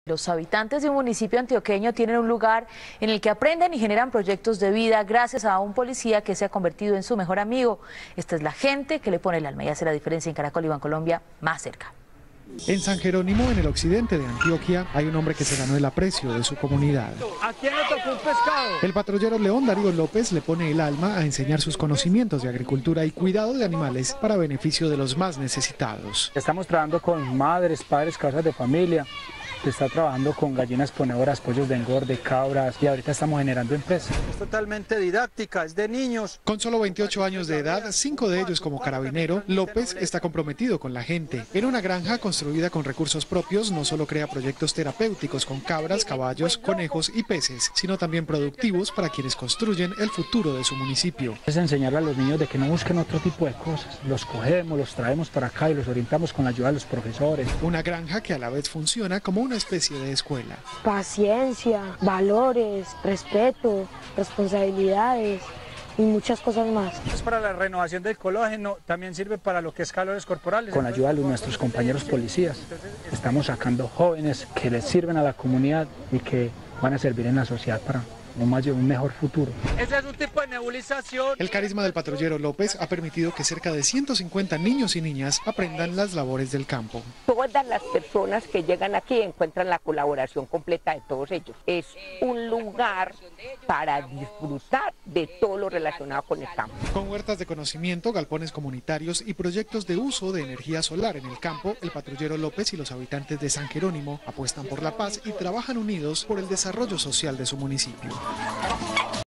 Los habitantes de un municipio antioqueño tienen un lugar en el que aprenden y generan proyectos de vida gracias a un policía que se ha convertido en su mejor amigo. Esta es la gente que le pone el alma y hace la diferencia en Caracol y Bancolombia más cerca. En San Jerónimo, en el occidente de Antioquia, hay un hombre que se ganó el aprecio de su comunidad. ¿A quién le tocó un pescado? El patrullero León Darío López le pone el alma a enseñar sus conocimientos de agricultura y cuidado de animales para beneficio de los más necesitados. Estamos trabajando con madres, padres, casas de familia. Se está trabajando con gallinas ponedoras, pollos de engorde, cabras y ahorita estamos generando empresas. Es totalmente didáctica, es de niños. Con solo 28 años de edad, 5 de ellos como carabinero, López está comprometido con la gente. En una granja construida con recursos propios, no solo crea proyectos terapéuticos con cabras, caballos, conejos y peces, sino también productivos para quienes construyen el futuro de su municipio. Es enseñarle a los niños de que no busquen otro tipo de cosas. Los cogemos, los traemos para acá y los orientamos con la ayuda de los profesores. Una granja que a la vez funciona como una especie de escuela. Paciencia, valores, respeto, responsabilidades y muchas cosas más. Es para la renovación del colágeno, también sirve para lo que es calores corporales. Con la ayuda de nuestros compañeros policías, estamos sacando jóvenes que les sirven a la comunidad y que van a servir en la sociedad para un mejor futuro. Ese es un tipo de nebulización. El carisma del patrullero López ha permitido que cerca de 150 niños y niñas aprendan las labores del campo. Todas las personas que llegan aquí encuentran la colaboración completa de todos ellos. Es un lugar para disfrutar de todo lo relacionado con el campo. Con huertas de conocimiento, galpones comunitarios y proyectos de uso de energía solar en el campo, el patrullero López y los habitantes de San Jerónimo apuestan por la paz y trabajan unidos por el desarrollo social de su municipio.